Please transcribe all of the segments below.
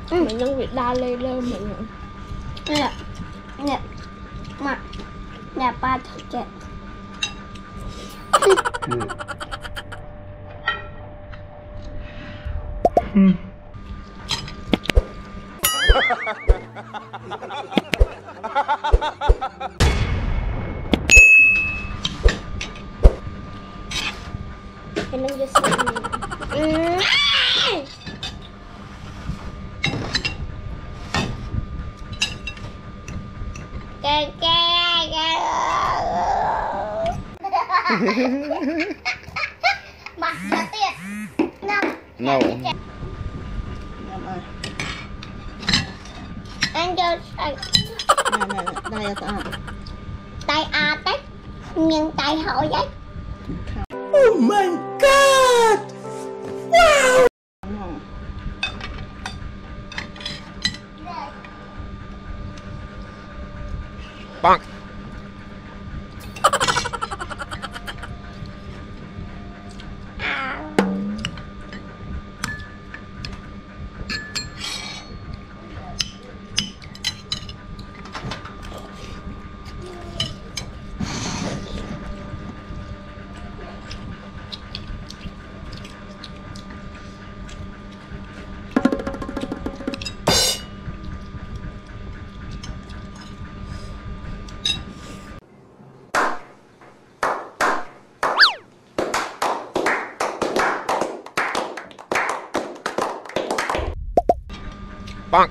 Mình đang bị đa lê lơ mình. Nè mà nè ba thật chết. Em đang just Mặt ra tiệt. No. Anh cho Đây ta. tay a tách nhưng tay hỏi đấy. Oh my god. Wow. Bang. Bang.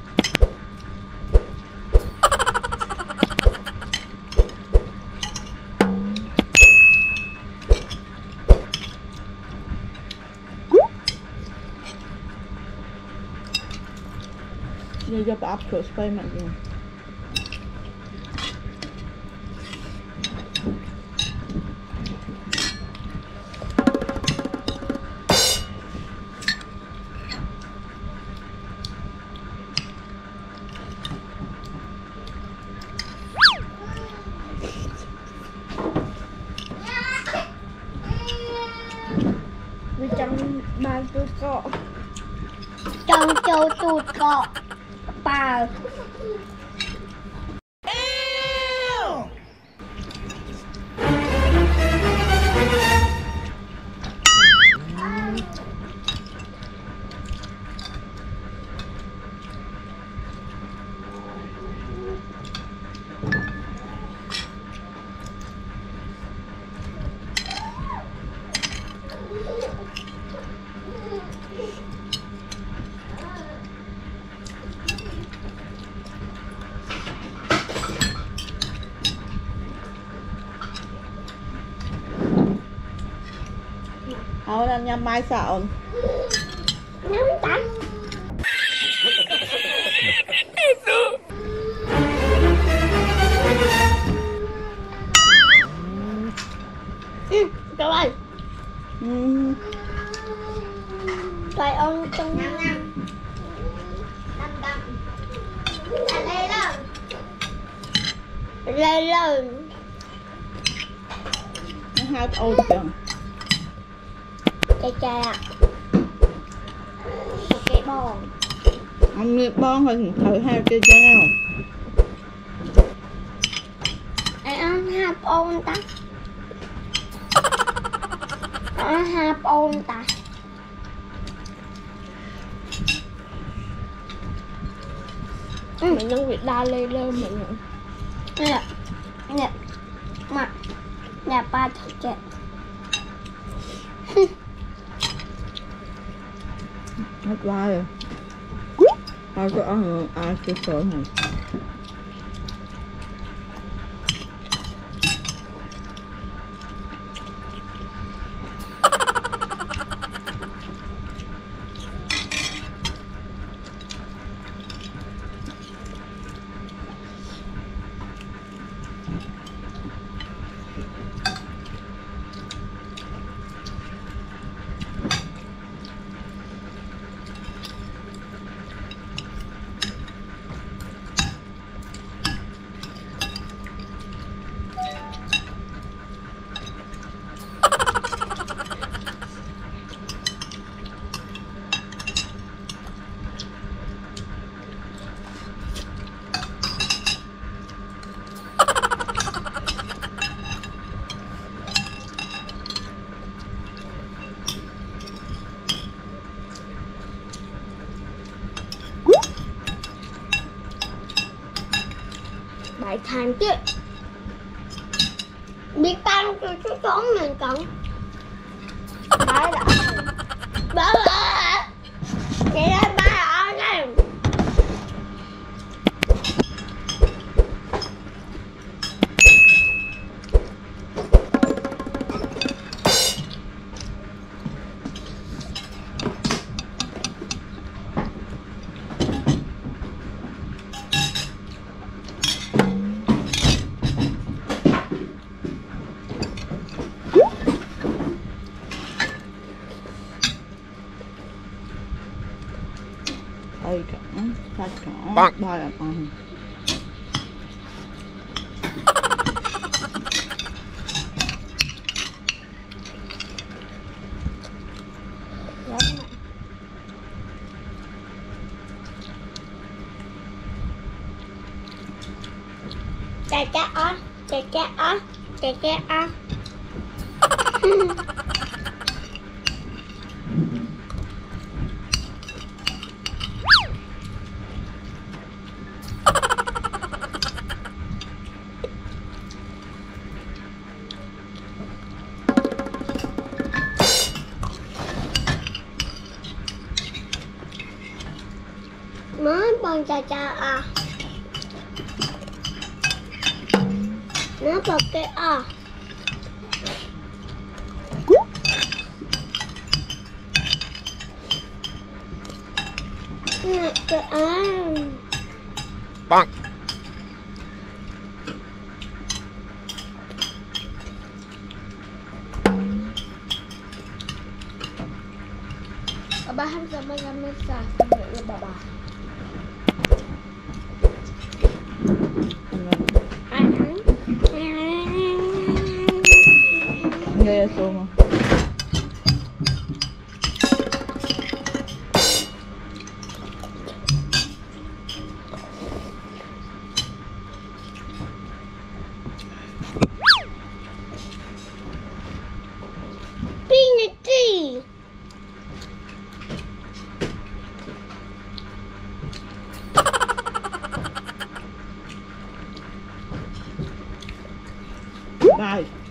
Giờ cho bà áp cửa spray mạnh rồi. Vì trong bàn tôi cọ. Trong châu tụt cọ bà. Thôi anh nhâm mai sợ. Nắm tay. Các bạn. Tay ông trong năm lên lên. Lên lên. Nó hai ôi chừng. Chà ạ. Cái bò. Ông biết bon rồi thử hai chơi cho nhau. Anh ăn hạt ôn ta. Ăn hạt ôn ta. Mình đang bị đa lê lơ mình. Nè mà nè ba thật chết. Hết vai rồi. Ai có ăn ai cứ sợi này. Phải thành chứ. Biết tăng cho chú trốn mình cận. Đấy là bố ơi. Chị ơi ba ở đây. Tay cẳng, tay cẳng, Băng. ba làm ăn. Chà chà á, chà chà á, chà chà á. Mới bằng chà chà à. Nó bật cái à. Nè cái à. Bonk. Bahan sama sa ba ba. Nghe số mà. Pinati. Bye.